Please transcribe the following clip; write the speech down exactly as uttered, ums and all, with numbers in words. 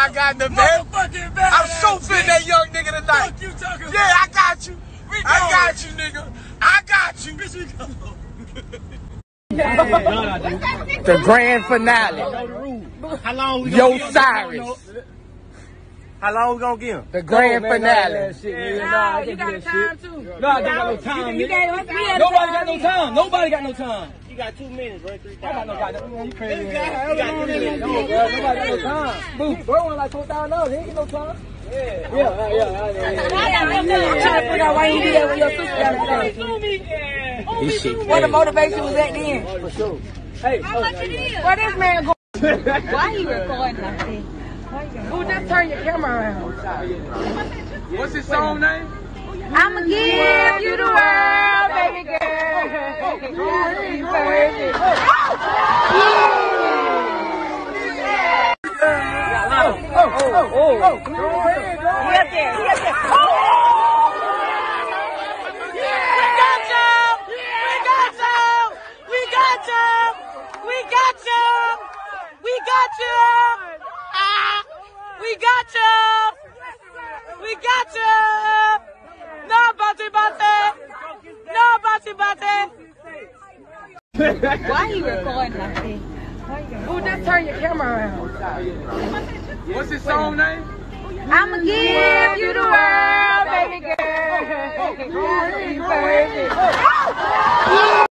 I got in the bed. I'm so fit that young nigga tonight. Yeah, I got you. I got you, nigga. I got you. The grand finale. How long we Yo Cyrus. How long we gonna give him? The grand finale. No, you got a time too. No, I don't got no time. You gave us three at a Nobody time. got no time. Nobody got no time. You got two minutes, right? Three I got no thousand. goddamn. You crazy? You got two minutes. No, bro, nobody got no time. Boo, bro, want like four thousand dollars. He ain't get no time. Yeah, yeah, yeah, yeah. I'm trying to figure out why you did that with your sister the other day. This shit Where the motivation was at then. For sure. Hey, How much it is? Where this man go? Why you recording like that? Who just turn your camera around? What's his song name? I'ma give you the world, baby girl. oh, oh, oh, oh. He up there, he up there. Oh! We got you! We got you! We got you! We got you! We got you! Ah! We got you! We got you! No batty batty! No batty batty! Why you recording like that? Who just turn your camera around? What's his song name? I'ma give you the world, baby girl.